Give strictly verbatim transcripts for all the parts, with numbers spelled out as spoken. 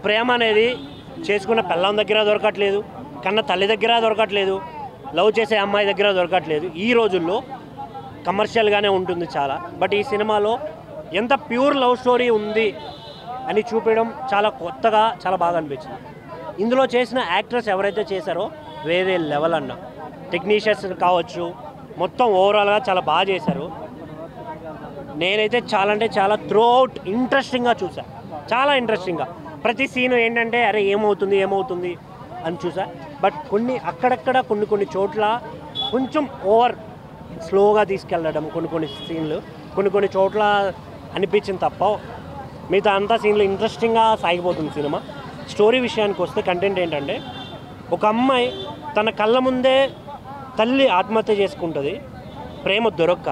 ప్రేమ అనేది చేసుకున్న పిల్లం దగ్గర దొరకట్లేదు, కన్న తల్లి దగ్గర దొరకట్లేదు, లవ్ చేసే అమ్మాయి దగ్గర దొరకట్లేదు. ఈ రోజుల్లో కమర్షియల్గానే ఉంటుంది చాలా. బట్ ఈ సినిమాలో ఎంత ప్యూర్ లవ్ స్టోరీ ఉంది అని చూపించడం చాలా కొత్తగా చాలా బాగా అనిపించింది. ఇందులో చేసిన యాక్టర్స్ ఎవరైతే చేశారో వేరే లెవెల్ అన్న, టెక్నీషియన్స్ కావచ్చు, మొత్తం ఓవరాల్గా చాలా బాగా చేశారు. నేనైతే చాలా అంటే చాలా త్రూ అవుట్ ఇంట్రెస్టింగ్గా చూసా, చాలా ఇంట్రెస్టింగ్గా. ప్రతి సీను ఏంటంటే అరే ఏమవుతుంది ఏమవుతుంది అని చూసా. బట్ కొన్ని అక్కడక్కడ కొన్ని కొన్ని చోట్ల కొంచెం ఓవర్ స్లోగా తీసుకెళ్ళడం, కొన్ని కొన్ని సీన్లు కొన్ని కొన్ని చోట్ల అనిపించింది తప్ప మిగతా అంతా సీన్లు ఇంట్రెస్టింగ్గా సాగిపోతుంది సినిమా. స్టోరీ విషయానికి వస్తే కంటెంట్ ఏంటంటే ఒక అమ్మాయి తన కళ్ళ ముందే తల్లి ఆత్మహత్య చేసుకుంటుంది ప్రేమ దొరక్క.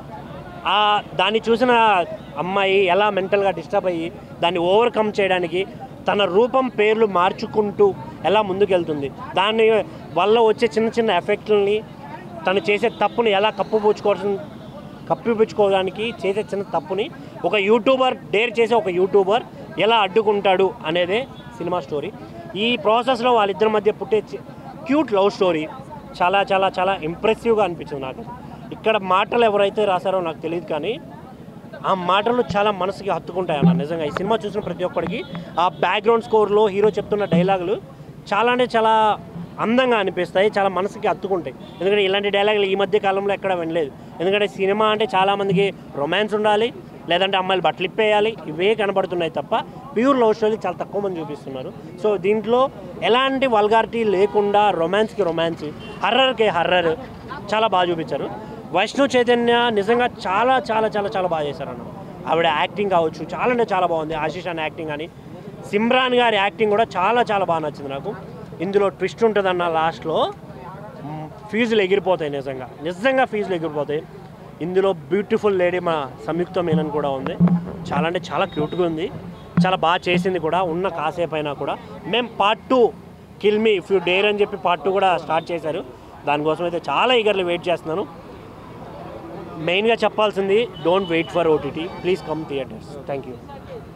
దాన్ని చూసిన అమ్మాయి ఎలా మెంటల్గా డిస్టర్బ్ అయ్యి దాన్ని ఓవర్కమ్ చేయడానికి తన రూపం పేర్లు మార్చుకుంటూ ఎలా ముందుకెళ్తుంది, దాని వల్ల వచ్చే చిన్న చిన్న ఎఫెక్ట్లని తను చేసే తప్పుని ఎలా కప్పుపుచ్చుకోవాల్సిన కప్పిపుచ్చుకోవడానికి చేసే చిన్న తప్పుని ఒక యూట్యూబర్ డేర్ చేసే ఒక యూట్యూబర్ ఎలా అడ్డుకుంటాడు అనేదే సినిమా స్టోరీ. ఈ ప్రాసెస్లో వాళ్ళిద్దరి మధ్య పుట్టే క్యూట్ లవ్ స్టోరీ చాలా చాలా చాలా ఇంప్రెసివ్గా అనిపించింది నాకు. ఇక్కడ మాటలు ఎవరైతే రాశారో నాకు తెలియదు, కానీ ఆ మాటలు చాలా మనసుకి హత్తుకుంటాయి అన్న. నిజంగా ఈ సినిమా చూసిన ప్రతి ఒక్కడికి ఆ బ్యాక్గ్రౌండ్ స్కోర్లో హీరో చెప్తున్న డైలాగులు చాలా అంటే చాలా అందంగా అనిపిస్తాయి, చాలా మనసుకి హత్తుకుంటాయి. ఎందుకంటే ఇలాంటి డైలాగులు ఈ మధ్య కాలంలో ఎక్కడ వినలేదు. ఎందుకంటే సినిమా అంటే చాలామందికి రొమాన్స్ ఉండాలి, లేదంటే అమ్మాయిలు బట్టలు ఇప్పేయాలి, ఇవే కనబడుతున్నాయి తప్ప ప్యూర్ లవ్ స్టోరీ చాలా తక్కువ మంది చూపిస్తున్నారు. సో దీంట్లో ఎలాంటి వల్గారిటీ లేకుండా రొమాన్స్కి రొమాన్స్, హర్రర్కి హర్రర్ చాలా బాగా చూపించారు. వైష్ణవ్ చైతన్య నిజంగా చాలా చాలా చాలా చాలా బాగా చేశారన్న. ఆవిడ యాక్టింగ్ కావచ్చు చాలా అంటే చాలా బాగుంది. ఆశీష్ అన్న యాక్టింగ్ కానీ, సిమ్రాన్ గారి యాక్టింగ్ కూడా చాలా చాలా బాగా నచ్చింది నాకు. ఇందులో ట్విస్ట్ ఉంటుందన్న, లాస్ట్లో ఫీజులు ఎగిరిపోతాయి, నిజంగా నిజంగా ఫీజులు ఎగిరిపోతాయి. ఇందులో బ్యూటిఫుల్ లేడీ మా సంయుక్త మీనన్ కూడా ఉంది. చాలా అంటే చాలా క్యూట్గా ఉంది, చాలా బాగా చేసింది కూడా. ఉన్న కాసేపు అయినా కూడా మేము part two kill me if you dare అని చెప్పి పార్ట్ టూ కూడా స్టార్ట్ చేశారు. దానికోసం అయితే చాలా ఈగర్లీ వెయిట్ చేస్తున్నాను. మెయిన్గా చెప్పాల్సింది don't wait for OTT, please come theatres. Thank you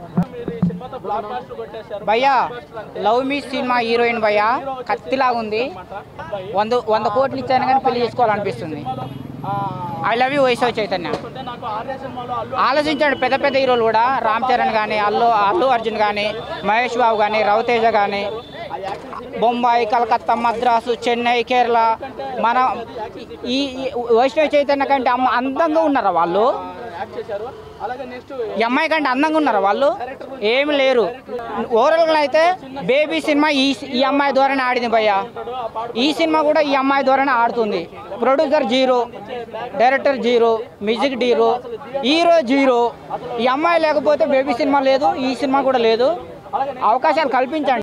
భయ్యా. లవ్ మీ సినిమా హీరోయిన్ భయ్యా కత్తిలాగా ఉంది. వంద వంద కోట్లు ఇచ్చాను కానీ పెళ్లి చేసుకోవాలనిపిస్తుంది. I love you Vaishnav Chaitanya. ఆలోచించండి, పెద్ద పెద్ద హీరోలు కూడా రామ్ చరణ్ కానీ, అల్లు అల్లు అర్జున్ కానీ, మహేష్ బాబు కానీ, రవితేజ కానీ, బొంబాయి, కలకత్తా, మద్రాసు, చెన్నై, కేరళ, మన ఈ వైష్ణవ్ చైతన్య కంటే అమ్మ అందంగా ఉన్నారా వాళ్ళు? ఈ అమ్మాయి కంటే అందంగా ఉన్నారా వాళ్ళు? ఏమి లేరు. ఓవరాల్గా అయితే బేబీ సినిమా ఈ ఈ అమ్మాయి ద్వారానే ఆడింది భయ్యా. ఈ సినిమా కూడా ఈ అమ్మాయి ద్వారానే ఆడుతుంది. Producer zero, director zero, music zero, hero zero. ఈ అమ్మాయి లేకపోతే బేబీ సినిమా లేదు, ఈ సినిమా కూడా లేదు. అవకాశాలు కల్పించండి.